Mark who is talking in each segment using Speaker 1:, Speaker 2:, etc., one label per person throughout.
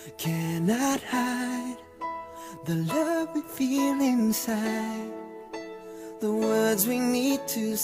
Speaker 1: cannot hide the love we feel inside, the words we need to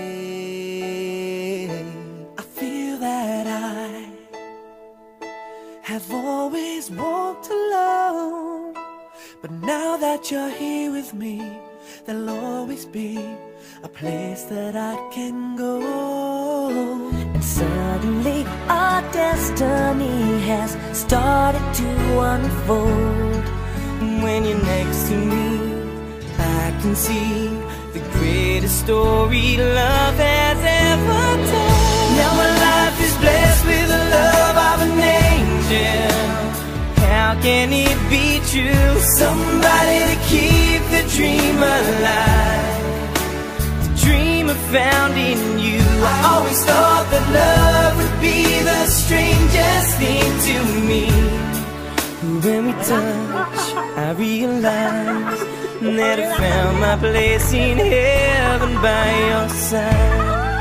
Speaker 1: say. I feel that I have always walked alone, but now that you're here with me, there'll always be a place that I can go.
Speaker 2: And suddenly our destiny has started to unfold.
Speaker 1: When you're next to me, I can see the greatest story love has ever told. Now my life is blessed with the love of an angel. How can it be true? Somebody to keep the dream alive, the dream I found in you. I always thought that love would be the strangest thing to me. When we touch, I realize that I found my place in heaven by your side.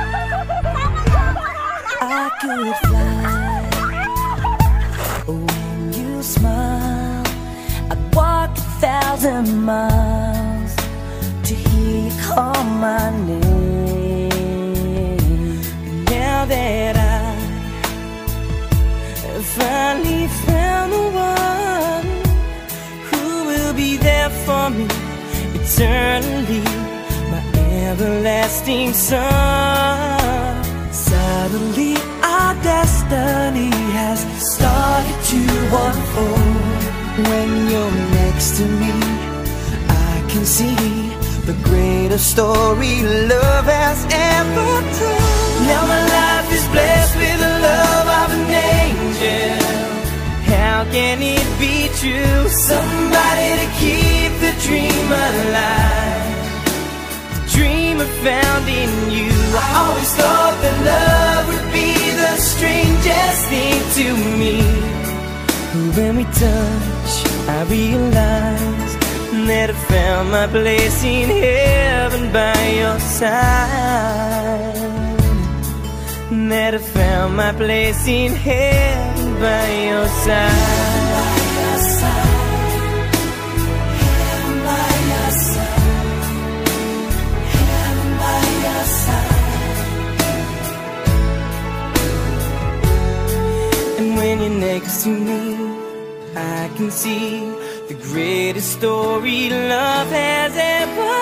Speaker 2: I could fly when you smile. I'd walk 1,000 miles to hear you call my name.
Speaker 1: Now that I finally found the one who will be there for me eternally, my everlasting son. Suddenly our destiny has started to unfold. When you're next to me, I can see the greatest story love has ever told. Now my life is blessed with the love of an angel. How can it be true? Somebody to keep the dream alive, the dream I found in you. I always thought that love would be the strangest thing to me. When we touch, I realize that I found my place in heaven by your side. That I found my place in heaven by your side. Heaven by your side. Heaven by your side. And when you're next to me, I can see the greatest story love has ever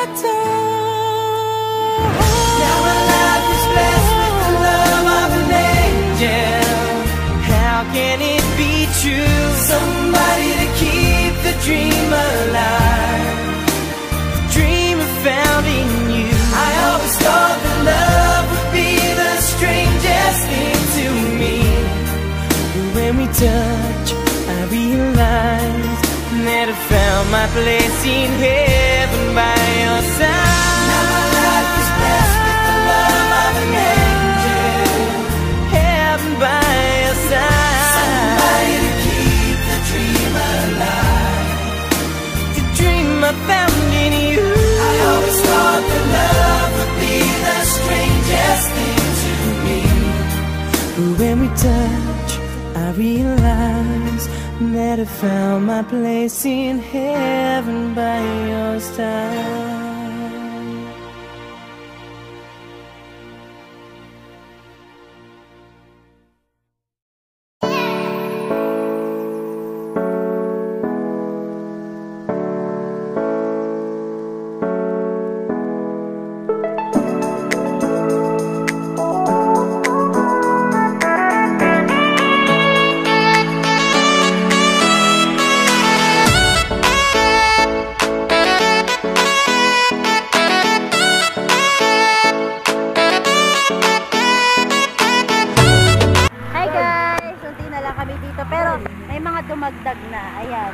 Speaker 1: told. Now my life is blessed with the love of an angel. How can it be true? Somebody to keep the dream alive, the dream I found in you. I always thought that love would be the strangest thing to me. When we touch, I realize that I found my place in heaven by your side. Now my life is blessed with the love of an angel. Heaven by your side. Somebody to keep the dream alive, the dream I found in you. I always thought that love would be the strangest thing to me. When we touch, I realize that I found my place in heaven by your side.
Speaker 3: Dumagdag na, ayan.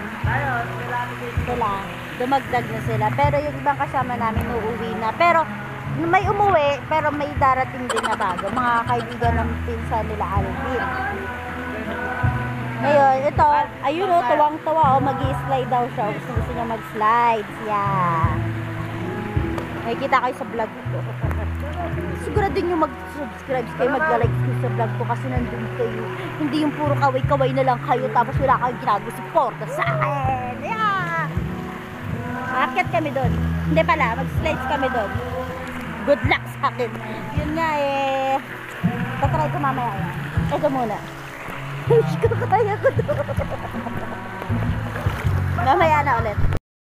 Speaker 3: Dumagdag na sila. Pero yung ibang kasama namin uuwi na. Pero may umuwi, pero may darating din na bago. Mga kaibigan ng pinsan nila Alvin. Ngayon, ito, ayun o, tuwang-tuwa o, mag-i-slide daw siya. Gusto niya mag-slide. Yeah. Nakikita kayo sa vlog ko. Siguraduhin nyo mag-subscribe kayo, mag-like kayo sa vlog ko kasi nandun kayo. Hindi yung puro kaway-kaway na lang kayo tapos wala kayong ginagawa suporta sa akin. Yeah! Akit kami doon. Hindi pala, mag-slides kami doon. Good luck sa akin. Yun nga eh. Tatry ko mamaya yan. Ito muna. Hindi ko kaya ko doon. Mamaya na ulit.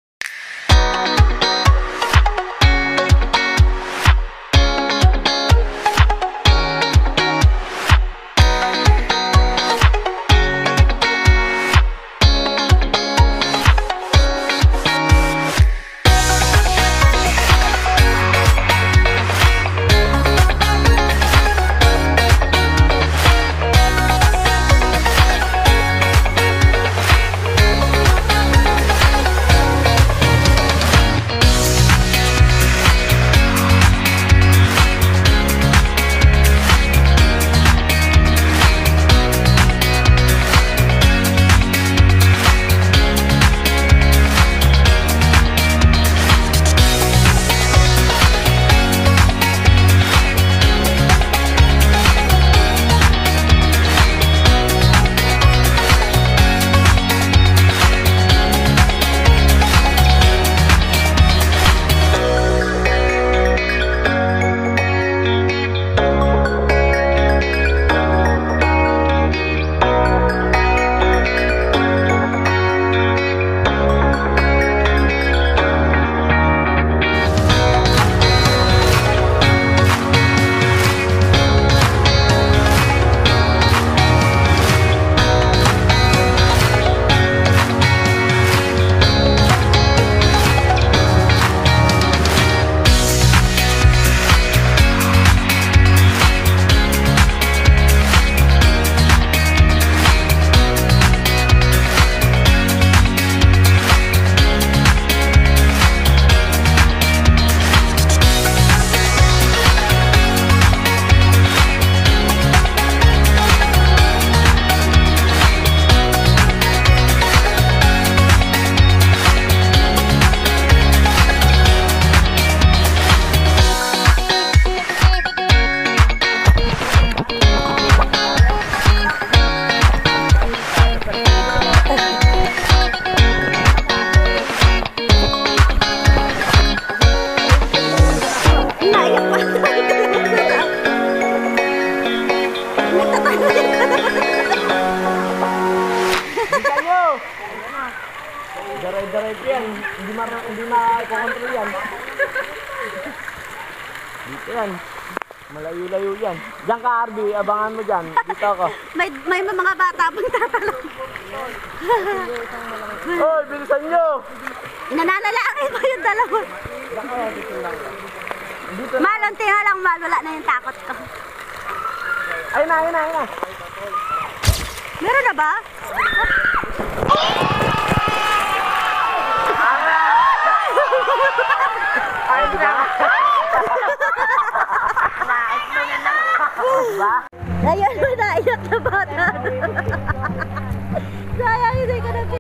Speaker 4: Diretso yan. Hindi ma-control yan. Dito yan. Malayo-layo yan. Diyan ka, Arby. Abangan mo dyan. Dito ako.
Speaker 3: May mga bata pang tatalong.
Speaker 4: Hoy, bilisan nyo!
Speaker 3: Nananalangin mo yung dalawa.
Speaker 4: Diyan ka, dito lang.
Speaker 3: Mal, unti na lang, Mal. Wala na yung takot ko.
Speaker 4: Ayun na, ayun na, ayun na.
Speaker 3: Meron na ba?
Speaker 4: Ayun na.
Speaker 3: Ayun mo na, iyak na bata. Sayang, hindi ka na.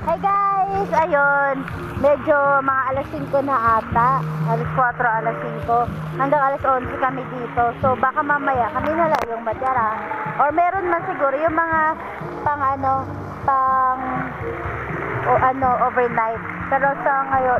Speaker 3: Hey guys! Ayun, medyo mga alas 5 na ata. Alas 4, alas 5. Hanggang alas 11 kami dito. So baka mamaya kami na lang yung matira. Or meron man siguro yung mga overnight. Pero sa ngayon,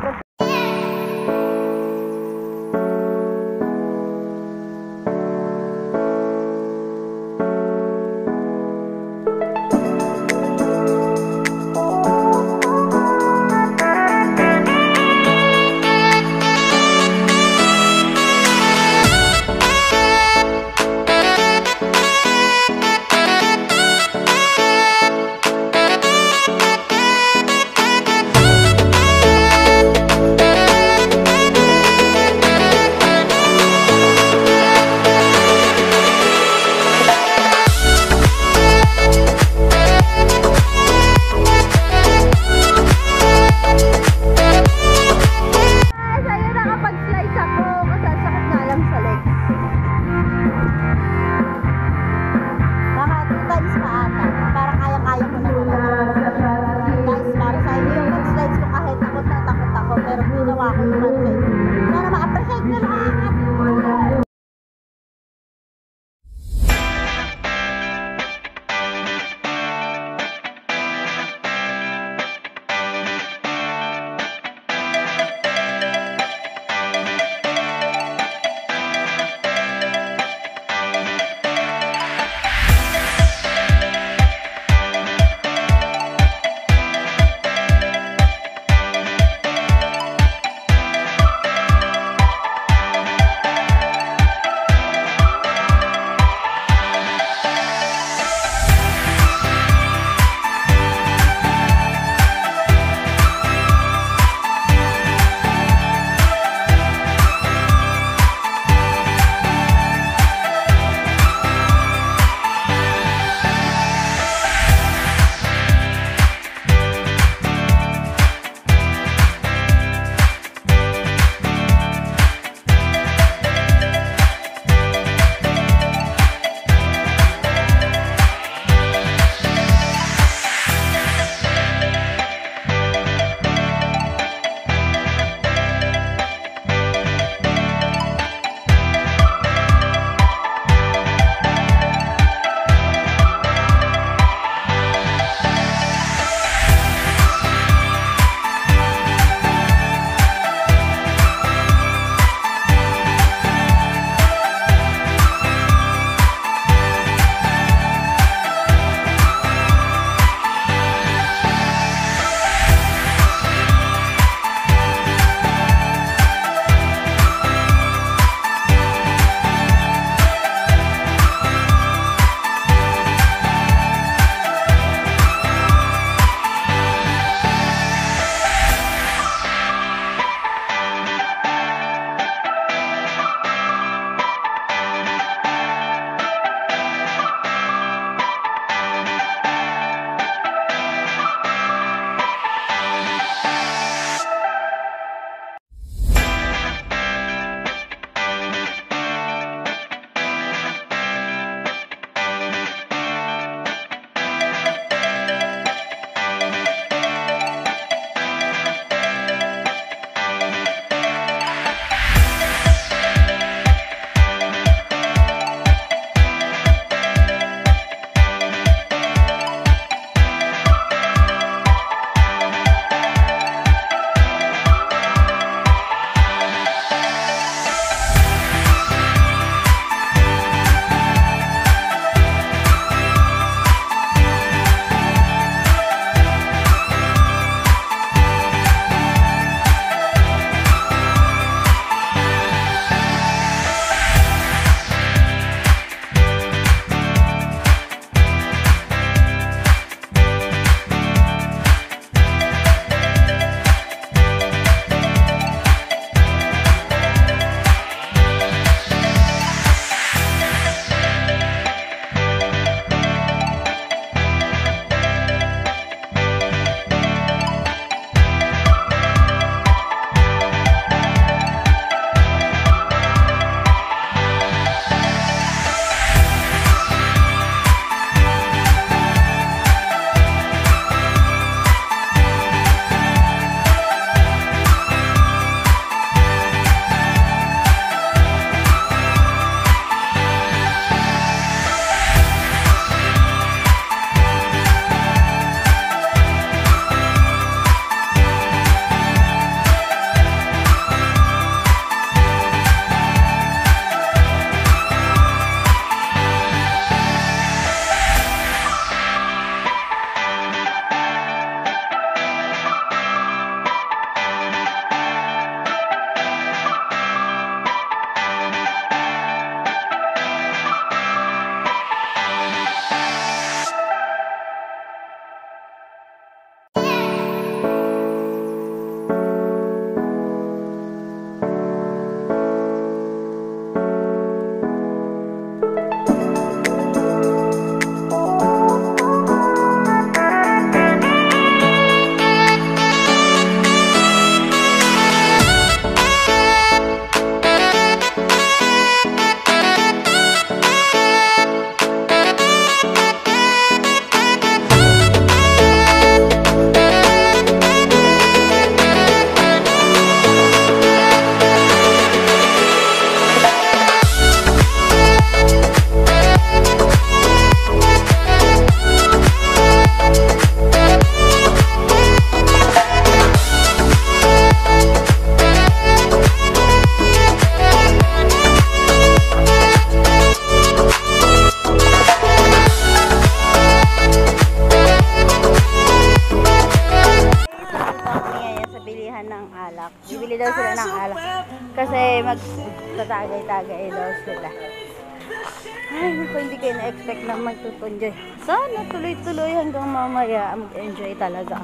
Speaker 3: alak. Bibili daw sila ng alak. Kasi magtatagay-tagay daw sila. Ay, naku, hindi kayo na-expect na magtutunjoy. Sana tuloy-tuloy hanggang mamaya mag-enjoy talaga.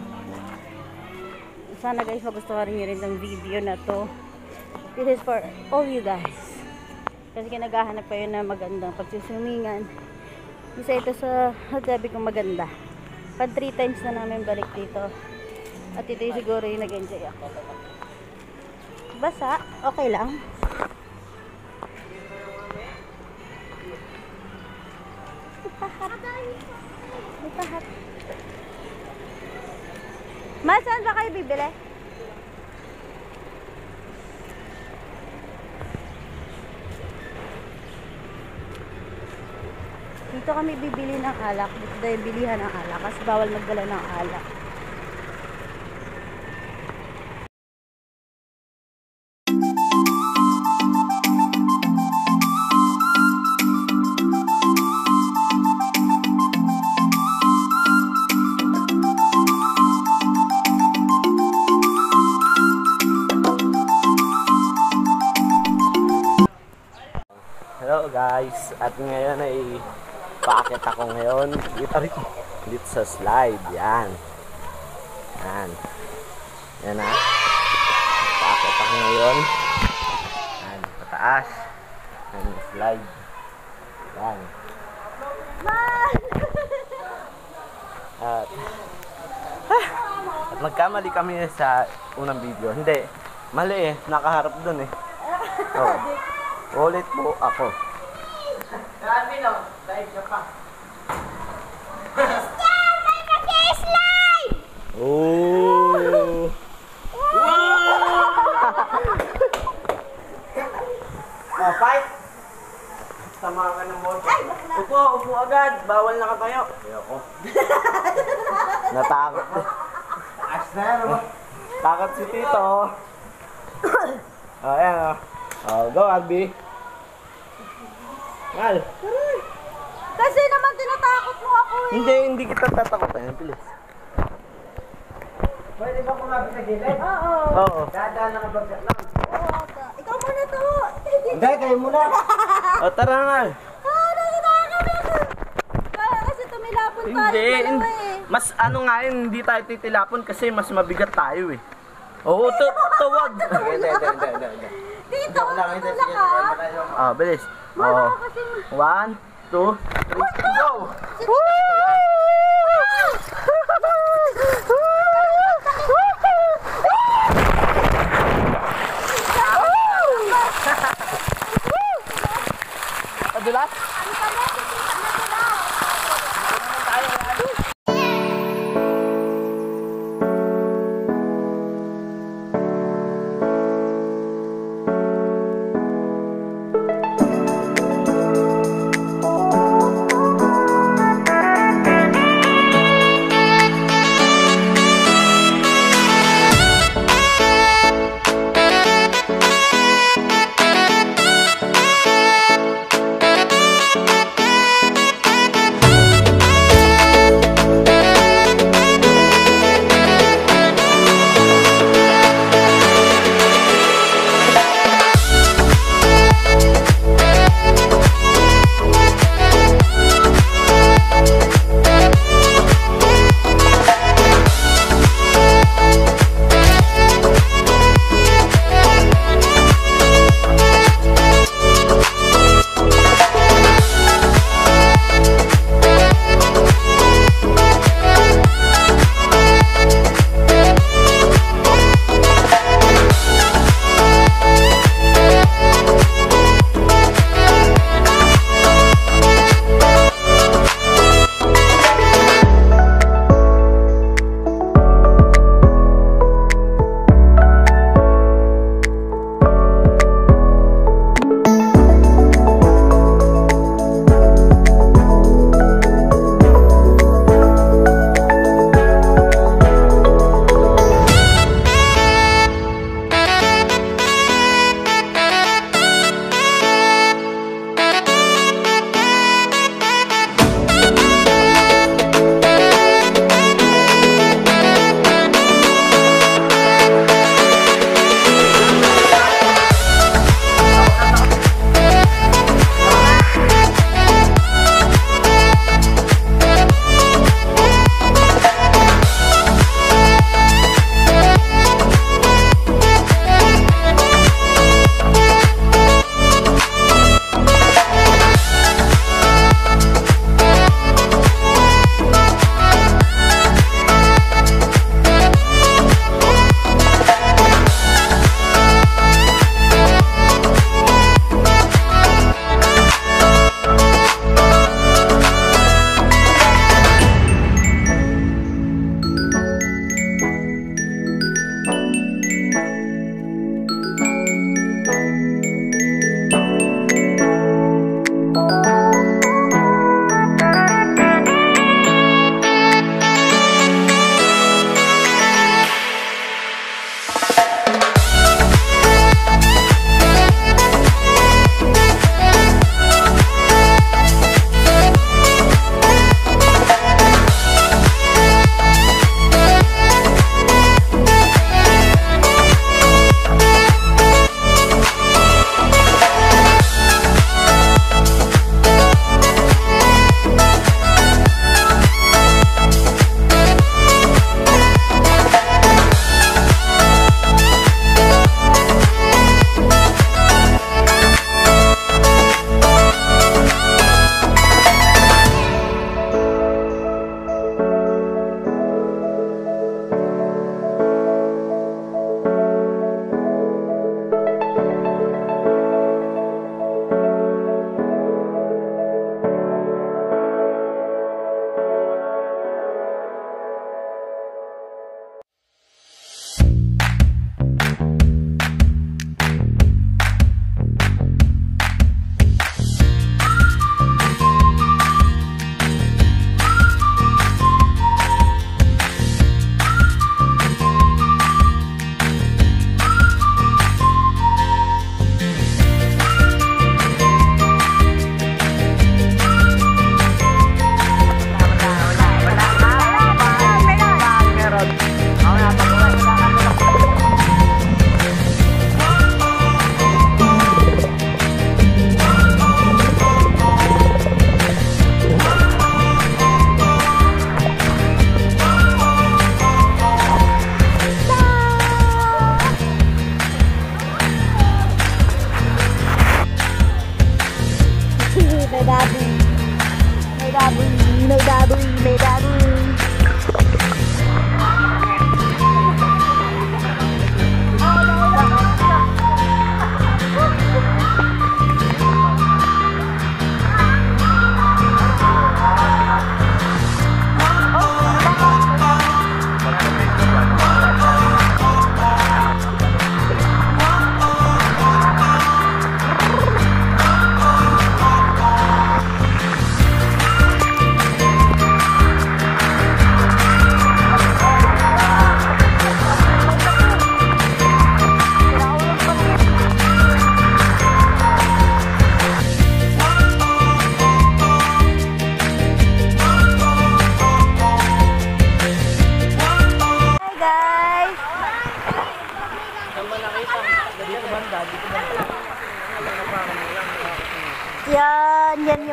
Speaker 3: Sana guys, magustuhan nyo rin ng video na to. This is for all you guys. Kasi kinagahanap kayo na magandang pagsusumingan. Isa ito sa sabi kong maganda. Pag 3 times na namin balik dito. At ito yung siguro yung nag-enjoy ako. Basa, okay lang. Ipahat. Ma, saan ba kayo bibili? Dito kami bibili ng alak. Dito tayo bilihan ng alak. Kasi bawal magdala ng alak.
Speaker 4: Hello guys, at ngayon ay paakit ako ngayon dito sa slide. Yan na, paakit ako ngayon. Yan, pataas. Yan yung slide. Yan. At nagkamali kami sa unang video. Hindi, mali nakaharap dun Oh. Ulit po ako.
Speaker 1: Grabe no, live ka pa.
Speaker 4: Oh!
Speaker 1: Fight!
Speaker 4: Sama ka ng bote. Upo agad. Bawal na katayo. Ayoko. Natakot. Takot si Tito. Ayan go, Albi. Mal.
Speaker 3: Kasi naman tinatakot mo ako
Speaker 4: Hindi kita tatakotin. Bilis.
Speaker 1: Pwede ba kumabit sa gilid?
Speaker 3: Oo.
Speaker 1: Dadaan na kabagsak lang.
Speaker 3: Ikaw muna to.
Speaker 1: Hindi, kayo muna.
Speaker 4: Tara nga.
Speaker 3: Kasi tumilapon tayo
Speaker 4: Hindi.
Speaker 3: dalawa
Speaker 4: Mas nga hindi tayo titilapon kasi mas mabigat tayo Oo, tuwag.
Speaker 1: Hindi.
Speaker 3: Dito, tulak ka.
Speaker 4: Bilis.
Speaker 3: Mama kasi
Speaker 4: 1, 2, 3, go! Adulat?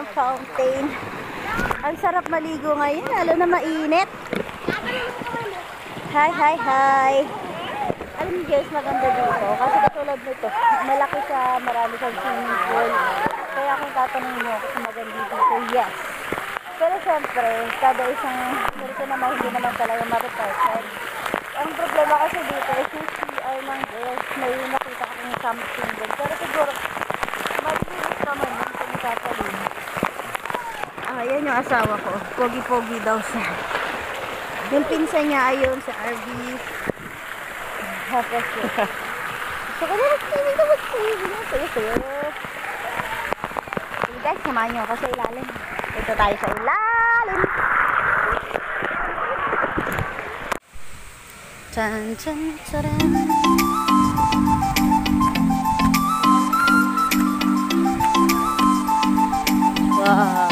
Speaker 3: fountain. Ang sarap maligo ngayon, lalo na mainit. Hi, hi, hi. Alam niyo guys, maganda dito. Kasi katulad nito, malaki siya, marami siyang swimming pool. Kaya kung tatanungin mo kasi maganda dito, yes. Pero syempre, kada isang ganito naman, hindi naman talaga ma-reported. Ang problema kasi dito is yung CR ng girls, may nakita kong something din. Pero siguro, malinis naman yun kung tatalin. Yan yung asawa ko. Pogi-pogi daw siya. Yung pinsan niya ayun sa RV. Tapos yun. So, kung mag-swimming. Sayo-sayo. Sige guys, samahan nyo ako sa ilalim. Ito tayo sa ilalim. Chan, chan, charan. Wow.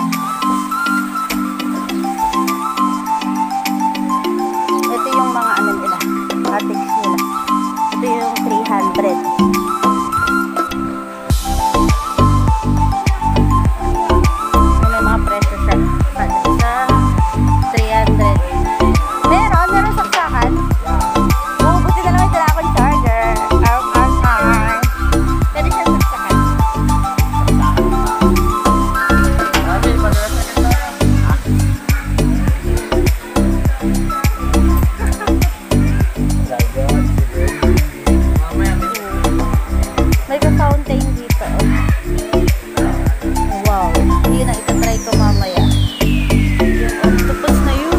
Speaker 3: Ito yung mga ano nila, cottage nila. Ito yung 300. Meron saksakan. Buti na lang ito na akong charger. Pwede siya saksakan. May pa-fountain dito. Wow. Yun na, itatry ko mamaya. Yung octopus na yun.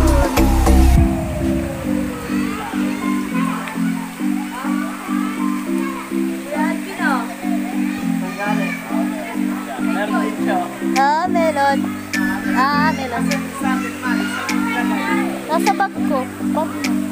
Speaker 3: Melon. Melon. Nasa bag ko. Bag mo.